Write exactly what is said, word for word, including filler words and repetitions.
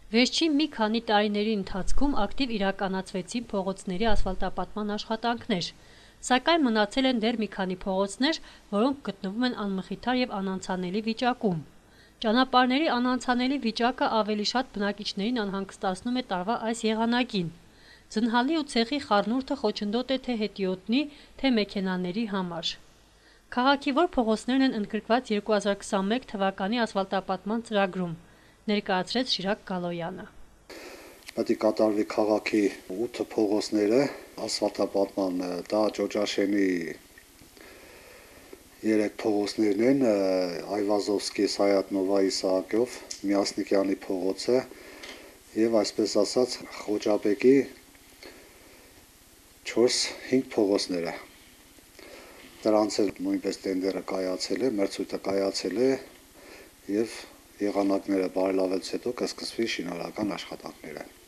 Վերջին մի քանի տարիների ընթացքում ակտիվ իրականացվեցին փողոցների ասֆալտապատման աշխատանքներ, սակայն մնացել են դեռ մի քանի փողոցներ, որոնք գտնվում են անմխիթար և անանցանելի վիճակում։ Ճանապարհների անանցանելի վիճակը ավելի շատ բնակիչներին անհանգստացնում է տարվա այս եղանակին։ Ձնհալի ու ցեխի խառնուրդը խոչընդոտ է թե հետիոտնի, թե մեքենաների համար։ Քաղաքի որ փողոցներն են ընդգրկված երկու հազար քսանմեկ թվականի ասֆալտապատման ծրագրում, ներկայացրեց Շիրակ Գալոյանը։ Պետք է կատարվի քաղաքի ութ փողոցները ասֆալտապատման, դա Ջոջաշենի երեք փողոցներն են, Այվազովսկի, Սայաթնովա, Իսահակով, Միասնիկյանի փողոցը եւ այսպես ասած Խոջապեկի չորս-հինգ փողոցները։ Դրանց էլ նույնպես տենդերը կայացել է, մրցույթը կայացել է եւ եղանակները բարելավելուց հետո կսկսվի շինարարական աշխատանքները։